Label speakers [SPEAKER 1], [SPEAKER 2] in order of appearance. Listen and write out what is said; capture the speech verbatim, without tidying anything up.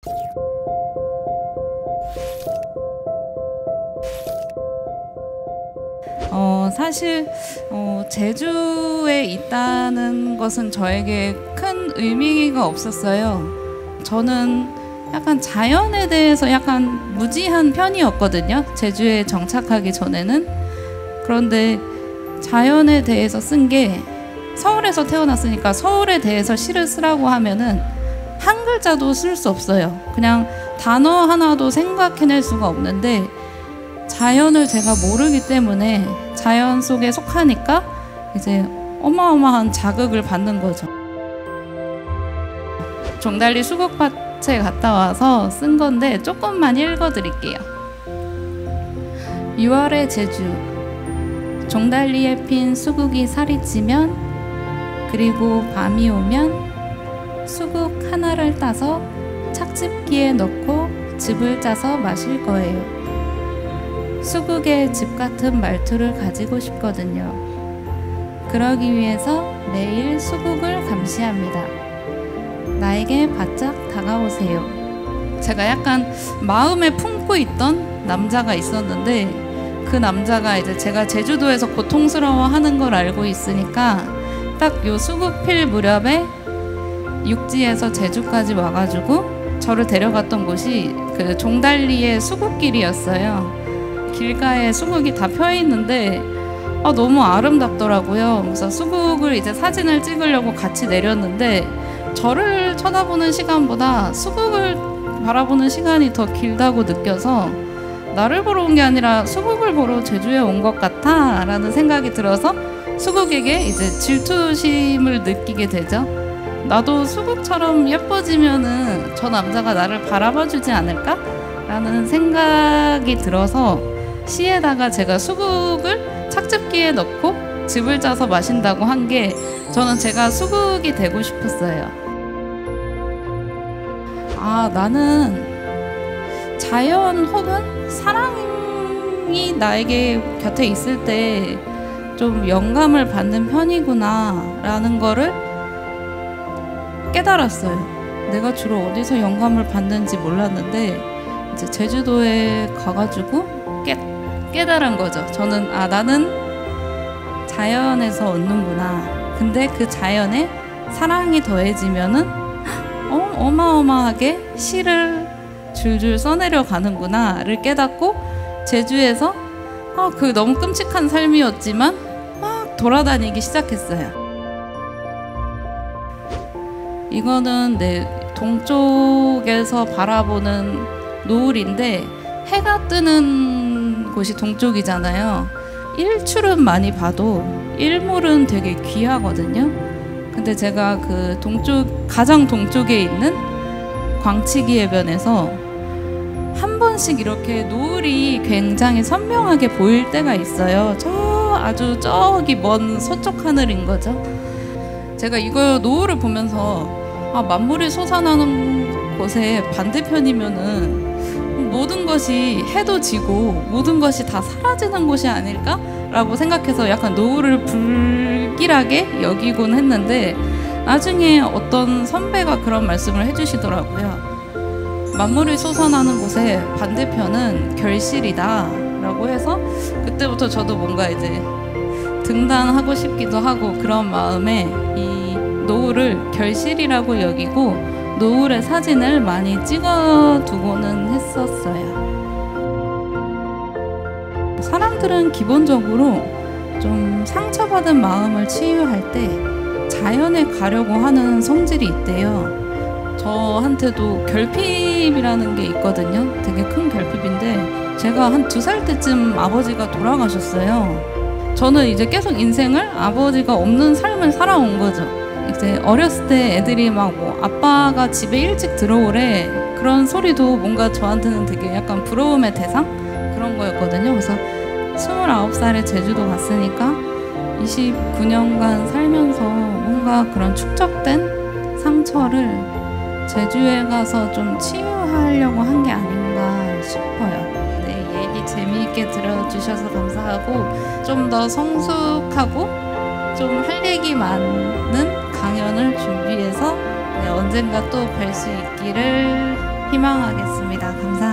[SPEAKER 1] 어, 사실 어, 제주에 있다는 것은 저에게 큰 의미가 없었어요. 저는 약간 자연에 대해서 약간 무지한 편이었거든요. 제주에 정착하기 전에는. 그런데 자연에 대해서 쓴 게, 서울에서 태어났으니까 서울에 대해서 시를 쓰라고 하면은 한 글자도 쓸 수 없어요. 그냥 단어 하나도 생각해낼 수가 없는데, 자연을 제가 모르기 때문에 자연 속에 속하니까 이제 어마어마한 자극을 받는 거죠. 종달리 수국밭에 갔다 와서 쓴 건데 조금만 읽어드릴게요. 유월의 제주. 종달리에 핀 수국이 살이 찌면, 그리고 밤이 오면 수국 하나를 따서 착즙기에 넣고 즙을 짜서 마실 거예요. 수국의 즙 같은 말투를 가지고 싶거든요. 그러기 위해서 매일 수국을 감시합니다. 나에게 바짝 다가오세요. 제가 약간 마음에 품고 있던 남자가 있었는데, 그 남자가 이제 제가 제주도에서 고통스러워하는 걸 알고 있으니까 딱 요 수국 필 무렵에 육지에서 제주까지 와가지고 저를 데려갔던 곳이 그 종달리의 수국길이었어요. 길가에 수국이 다 펴 있는데 아, 너무 아름답더라고요. 그래서 수국을 이제 사진을 찍으려고 같이 내렸는데, 저를 쳐다보는 시간보다 수국을 바라보는 시간이 더 길다고 느껴서 나를 보러 온 게 아니라 수국을 보러 제주에 온 것 같아 라는 생각이 들어서 수국에게 이제 질투심을 느끼게 되죠. 나도 수국처럼 예뻐지면은 저 남자가 나를 바라봐 주지 않을까? 라는 생각이 들어서 시에다가 제가 수국을 착즙기에 넣고 즙을 짜서 마신다고 한 게, 저는 제가 수국이 되고 싶었어요. 아, 나는 자연 혹은 사랑이 나에게 곁에 있을 때 좀 영감을 받는 편이구나 라는 거를 깨달았어요. 내가 주로 어디서 영감을 받는지 몰랐는데 이제 제주도에 가가지고 깨, 깨달은 거죠. 저는 아, 나는 자연에서 얻는구나. 근데 그 자연에 사랑이 더해지면은 어, 어마어마하게 시를 줄줄 써내려 가는구나를 깨닫고, 제주에서 아, 그 너무 끔찍한 삶이었지만 막 돌아다니기 시작했어요. 이거는 내 동쪽에서 바라보는 노을인데, 해가 뜨는 곳이 동쪽이잖아요. 일출은 많이 봐도 일몰은 되게 귀하거든요. 근데 제가 그 동쪽, 가장 동쪽에 있는 광치기 해변에서 한 번씩 이렇게 노을이 굉장히 선명하게 보일 때가 있어요. 저 아주 저기 먼 서쪽 하늘인 거죠. 제가 이거 노을을 보면서 아, 만물이 솟아나는 곳의 반대편이면은 모든 것이 해도 지고 모든 것이 다 사라지는 곳이 아닐까? 라고 생각해서 약간 노을을 불길하게 여기곤 했는데, 나중에 어떤 선배가 그런 말씀을 해주시더라고요. 만물이 솟아나는 곳의 반대편은 결실이다 라고 해서, 그때부터 저도 뭔가 이제 등단하고 싶기도 하고 그런 마음에 이 노을을 결실이라고 여기고 노을의 사진을 많이 찍어두고는 했었어요. 사람들은 기본적으로 좀 상처받은 마음을 치유할 때 자연에 가려고 하는 성질이 있대요. 저한테도 결핍이라는 게 있거든요. 되게 큰 결핍인데, 제가 한 두 살 때쯤 아버지가 돌아가셨어요. 저는 이제 계속 인생을 아버지가 없는 삶을 살아온 거죠. 이제 어렸을 때 애들이 막 뭐 아빠가 집에 일찍 들어오래 그런 소리도 뭔가 저한테는 되게 약간 부러움의 대상? 그런 거였거든요. 그래서 스물아홉 살에 제주도 갔으니까 이십구 년간 살면서 뭔가 그런 축적된 상처를 제주에 가서 좀 치유하려고 한 게 아닌가 싶어요. 네, 얘기 재미있게 들어주셔서 감사하고, 좀 더 성숙하고 좀 할 얘기 많은 강연을 준비해서 네, 언젠가 또 뵐 수 있기를 희망하겠습니다. 감사합니다.